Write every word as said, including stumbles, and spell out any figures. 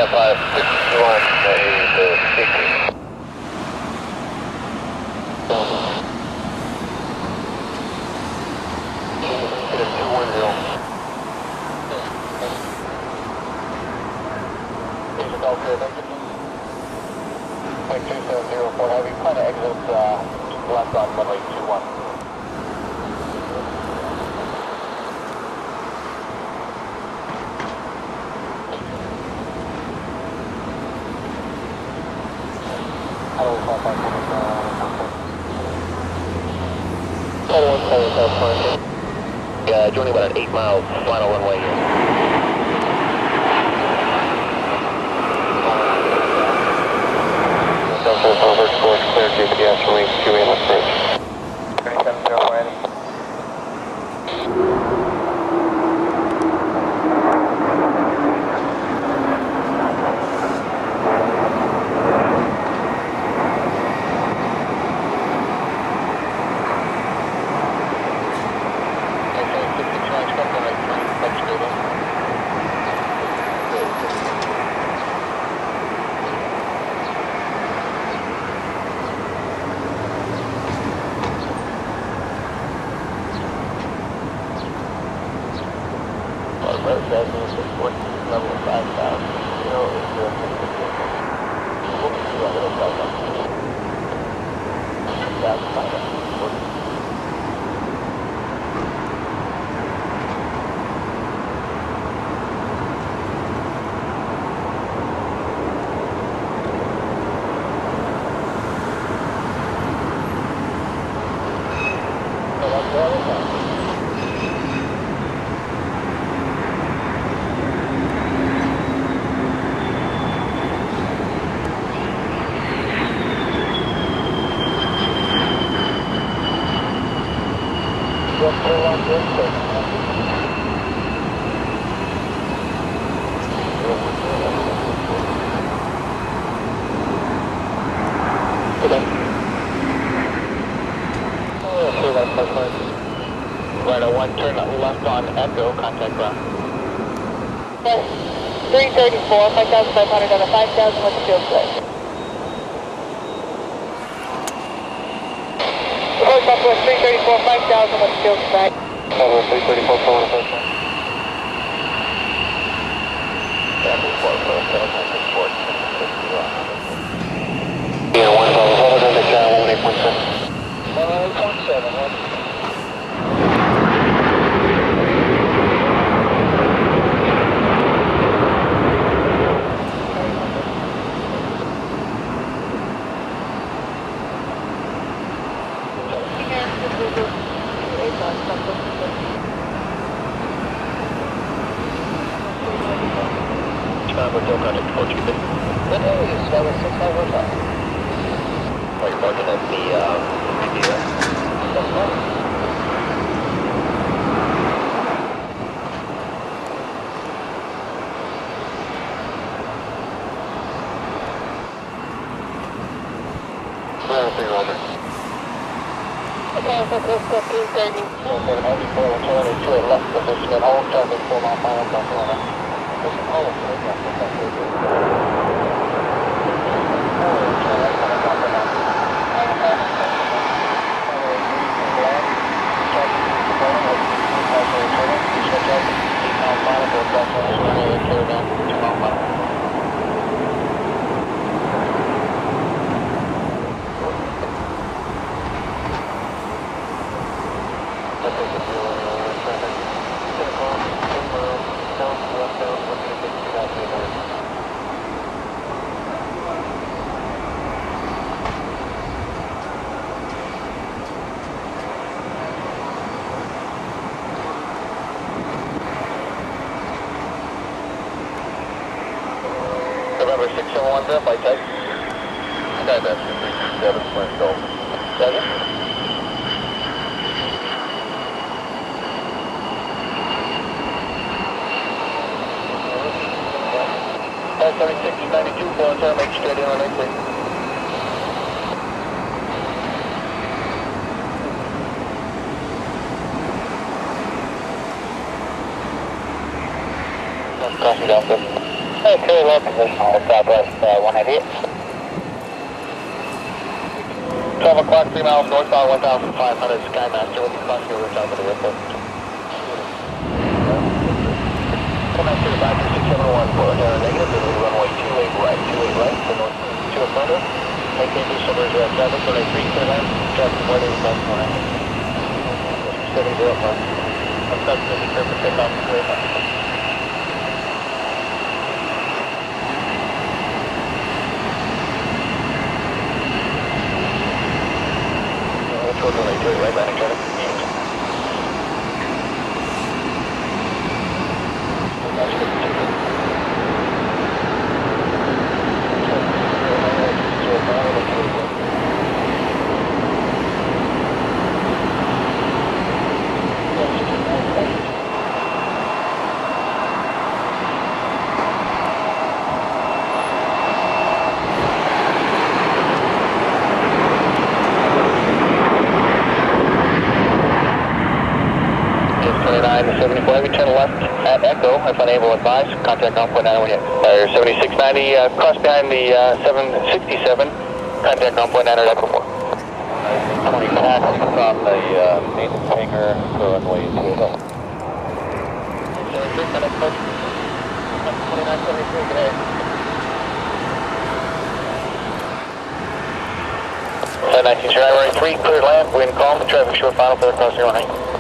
Yeah, five sixty-one, the safety. two one zero. Okay, thank you. Point two seven zero four Heavy, plan to exit uh, left on runway two one. Hello, five five four. one seven South Park. Yeah, joining about an eight mile final runway here. Delta over score clear G P S from Q A left bridge. three seven zero four Eddie. Level of five thousand. Zero is zero six six six. We'll be two hundred and five thousand. That's five thousand. So that's the other side. Right, a one turn left on Echo, contact ground. Yes, three thirty-four, five thousand five hundred on a five thousand with the field split. Approach Southwest three thirty-four, five thousand with the field split. Southwest three thirty-four, four one approach. Yeah, move forward, four seven six four. Yeah, one level, hold on to channel one eight point seven. one eight point seven, one. We're still contact Portuguese. Good news, that was six five one five. Are you marking at the, um, review? That's right. Clear, three Roger. Okay, so close to three thirty. Okay, Heavy four, we're turning to a left position and hold traffic four mile final, South Carolina. Oh, November six seven one, verify type. Skybass three two seven, Flint Golf. Seven. five thirty-six ninety-two, four turn, make straight in on exit. Caution Delta. Okay. very low position on the southwest uh, one eighty-eight. twelve o'clock, three miles northbound, one thousand five hundred, Skymaster, with the crossing over the top of the airport. Skymaster five two six seven one, four uh, negative, and runway two eight right, two eight right, for north two affirmative. Maintain boost numbers uh, traffic, runway three, clear land, traffic one eighty five one. seven zero five. I'm stuck to the clear for takeoff, clear five. Runway two eight right, landing traffic. seventy-four, heavy, turn left at Echo, if unable to advise, contact on point nine one eight. Fire seventy-six ninety, uh, cross behind the uh, seven sixty-seven, contact on point nine at Echo four. twenty taxi from the uh, maintenance hangar for runway two eight zero. twenty-nine seventy-three, good day. ten nineteen, runway three, cleared land, wind calm, traffic short final for the crossing runway.